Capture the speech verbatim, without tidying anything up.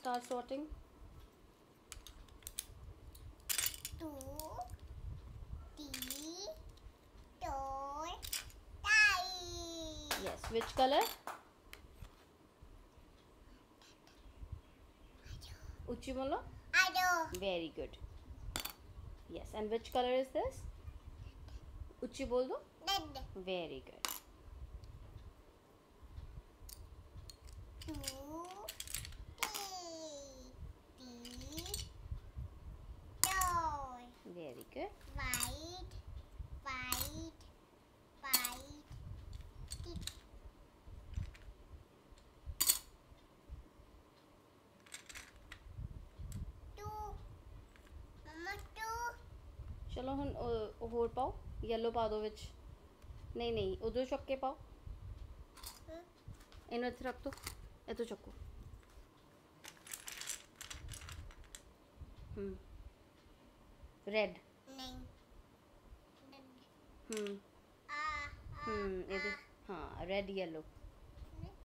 start sorting. Two, three, four, five. Yes. Which color? Uchi bolo. Ado. Very good. Yes. And which color is this? Uchi bol do. Red. Very good. Two, three, three, four. Very good. White, white, white. Tick. Two. Mama, two. चलो हम होर पाओ. Yellow पा दो विच. नहीं नहीं उधर चुक के पाओ. इन्हें इधर रख दो. इधर चुको. हम्म. रेड. नहीं. हम्म. आ, आ, हम्म. इधर हाँ रेड येलो.